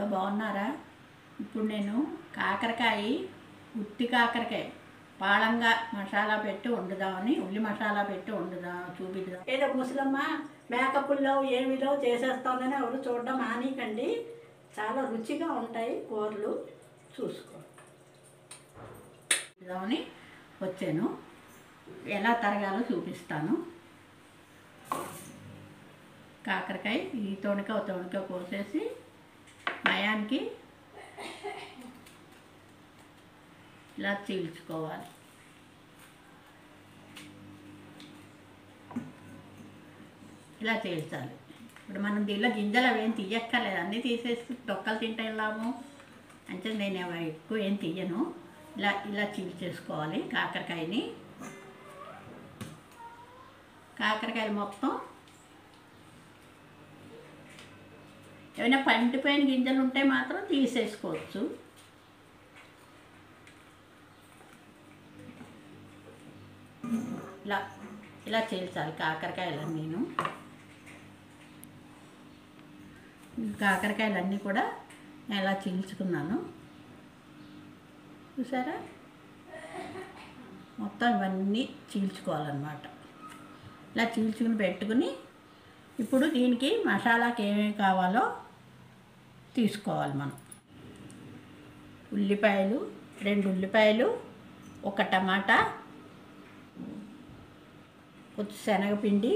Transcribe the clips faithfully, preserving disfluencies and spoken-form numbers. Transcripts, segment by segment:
Hello బాగున్నారా? ఇప్పుడు నేను కాకరకాయ ఉత్తి కాకరకాయ పాళంగా మసాలా పెట్టి వండుదామని ఉల్లి మసాలా పెట్టి వండుదాం చూపిద్దాం. ఏదో ముసలమ్మ మేకపుల్లో ఏమిలో చేసేస్తుందని ఎవరు చూడడం మానేకండి. చాలా రుచిగా ఉంటాయి కూరలు, చూసుకో అని వచ్చాను. ఎలా తరగాలో చూపిస్తాను. కాకరకాయ ఈ తొణిక ఒక తొణిక కోసేసి మయానికి ఇలా చీల్చుకోవాలి. ఇలా చీల్చాలి. ఇప్పుడు మనం దీనిలో గింజలు అవి ఏం తీయక్కర్లేదు, అన్నీ తీసేసి తొక్కలు తింటే వెళ్ళాము అంటే నేను ఎక్కువ ఏం తీయను. ఇలా ఇలా చీల్చేసుకోవాలి కాకరకాయని. కాకరకాయలు మొత్తం ఏమైనా పండిపోయిన గింజలు ఉంటే మాత్రం తీసేసుకోవచ్చు. ఇలా ఇలా చీల్చాలి కాకరకాయలన్నీను. కాకరకాయలన్నీ కూడా నేను ఇలా చీల్చుకున్నాను, చూసారా? మొత్తం ఇవన్నీ చీల్చుకోవాలన్నమాట. ఇలా చీల్చుకుని పెట్టుకుని ఇప్పుడు దీనికి మసాలాకి ఏమేమి కావాలో తీసుకోవాలి మనం. ఉల్లిపాయలు, రెండు ఉల్లిపాయలు, ఒక టమాటా, కొంచెం శనగపిండి,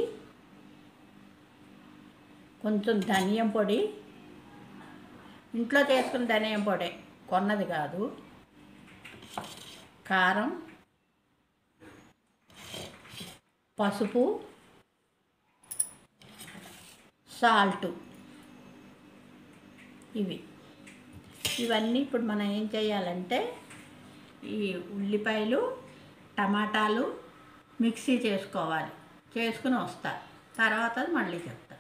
కొంచెం ధనియం పొడి, ఇంట్లో చేసుకున్న ధనియం పొడి, కొన్నది కాదు, కారం, పసుపు, సాల్టు. ఇవి ఇవన్నీ ఇప్పుడు మనం ఏం చేయాలంటే ఈ ఉల్లిపాయలు టమాటాలు మిక్సీ చేసుకోవాలి. చేసుకుని వస్తా, తర్వాత మళ్ళీ చెప్తా.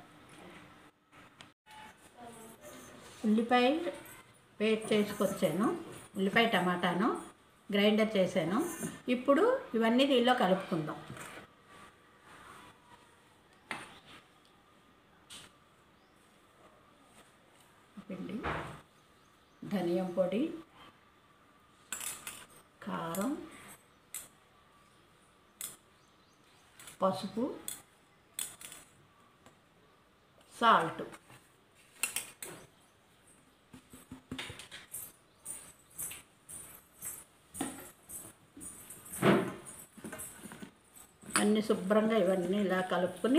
ఉల్లిపాయ పేస్ట్ చేసుకొచ్చాను, ఉల్లిపాయ టమాటాను గ్రైండర్ చేశాను. ఇప్పుడు ఇవన్నీ దీనిలో కలుపుకుందాం. పిండి, ధనియం పొడి, కారం, పసుపు, సాల్ట్. అన్నీ శుభ్రంగా ఇవన్నీ ఇలా కలుపుకొని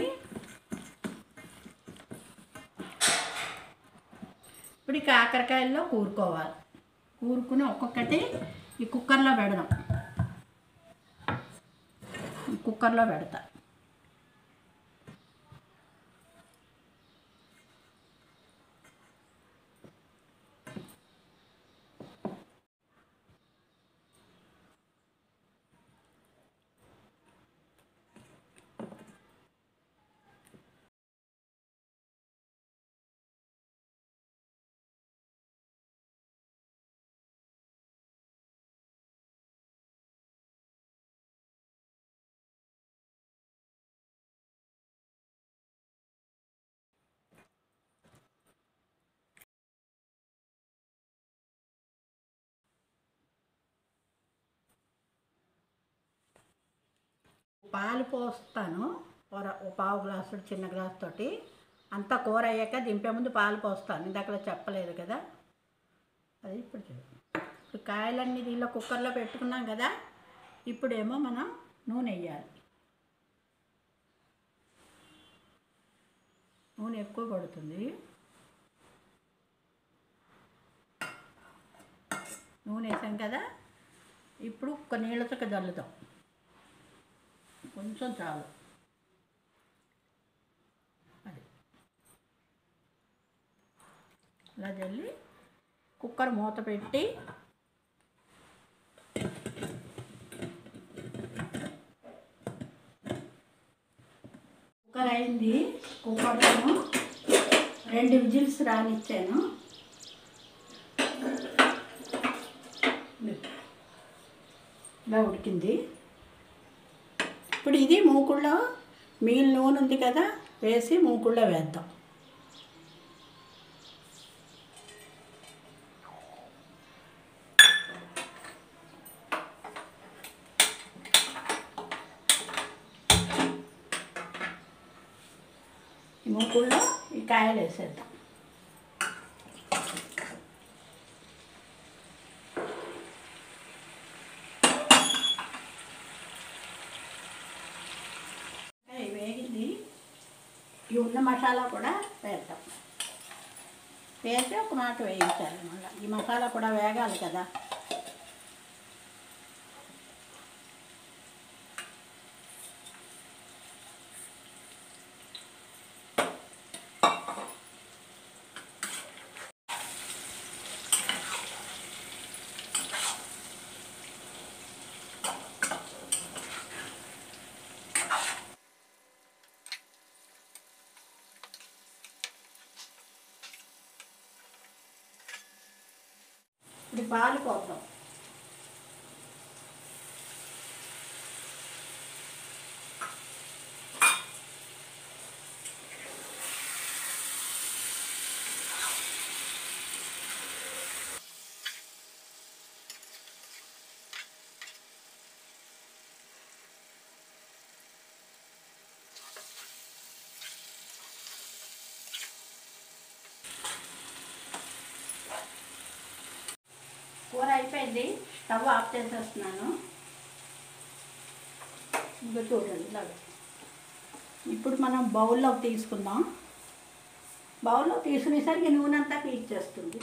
ఇప్పుడు ఈ కాకరకాయల్లో కూరుకోవాలి. కూరుకుని ఒక్కొక్కటి ఈ కుక్కర్లో పెడదాం. కుక్కర్లో పెడతా. పాలు పోస్తాను, కూర పావు గ్లాసు చిన్న గ్లాస్ తోటి. అంతా కూర అయ్యాక దింపే ముందు పాలు పోస్తాను. ఇందాక చెప్పలేదు కదా, అది ఇప్పుడు చూడండి. ఇప్పుడు కాయలన్నీ దీనిలో కుక్కర్లో పెట్టుకున్నాం కదా. ఇప్పుడేమో మనం నూనె వేయాలి. నూనె ఎక్కువ పడుతుంది. నూనె వేసాం కదా. ఇప్పుడు ఒక నీళ్ళతో జల్లుతాం, కొంచెం చాలు. అది ఇలా జల్లి కుక్కర్ మూత పెట్టి కుక్కర్ అయింది. కుక్కర్లో రెండు విజిల్స్ రానిచ్చాను. ఇలా ఉడికింది. ఇప్పుడు ఇది మూకుళ్ళో మీల్ నూనె ఉంది కదా, వేసి మూకుళ్ళో వేద్దాం. మూకుల్లో ఈ కాయలు వేసేద్దాం. వేగింది. ఈ ఉన్న మసాలా కూడా వేద్దాం. వేసి ఒక మాట వేయించాలి. మళ్ళీ ఈ మసాలా కూడా వేగాలి కదా. ఇప్పుడు పాలు పోద్దాం. కూర అయిపోయింది. స్టవ్ ఆఫ్ చేసేస్తున్నాను. ఇంకా చూడండి ఇలాగ. ఇప్పుడు మనం బౌల్లోకి తీసుకుందాం. బౌల్లో తీసుకునేసరికి నూనె అంతా పీల్చేస్తుంది.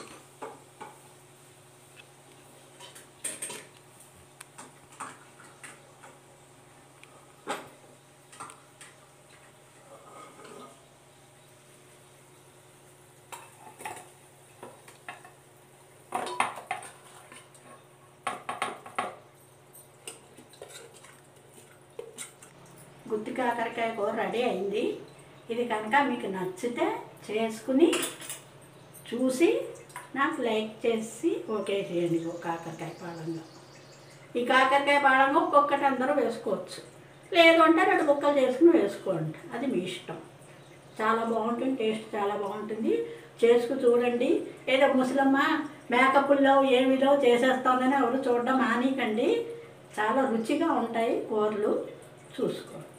గుత్తి కాకరకాయ కూర రెడీ అయింది. ఇది కనుక మీకు నచ్చితే చేసుకుని చూసి నాకు లైక్ చేసి ఓకే చేయండి. ఓ కాకరకాయ పాలంగా. ఈ కాకరకాయ పాలంగా ఒక్కొక్కటి అందరూ వేసుకోవచ్చు. లేదు అంటే రెండు ముక్కలు చేసుకుని వేసుకోండి. అది మీ ఇష్టం. చాలా బాగుంటుంది. టేస్ట్ చాలా బాగుంటుంది. చేసుకు చూడండి. ఏదో ముసలమ్మ మేకపుల్లో ఏమిలో చేసేస్తుందని ఎవరు చూడడం మానేకండి. చాలా రుచిగా ఉంటాయి కూరలు. చూసుకోండి.